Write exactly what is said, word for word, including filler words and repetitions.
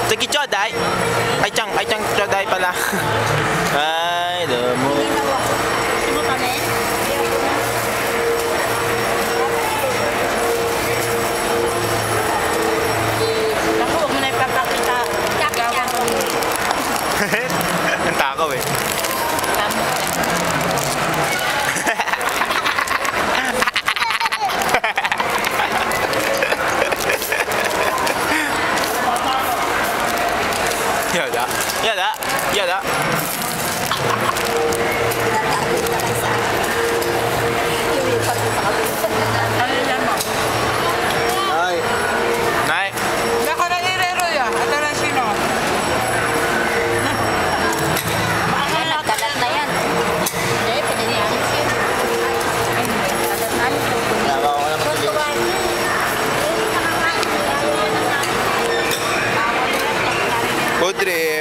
Sige, choday. Ay, Chang, ay, Chang, choday pala. Ay, damo. Sino kami? Naku, huwag mo na ipapakita. Gawang ko. Ang takaw eh. Yada, yada, yada. Ano yan mo? Nay. Nay. Baka na irero ya. Ito na sino? Baka na kalat na yan. Hindi, pinaniyakin siya. Kalat na yan. Nagawa ko naman tuloy. Food trip.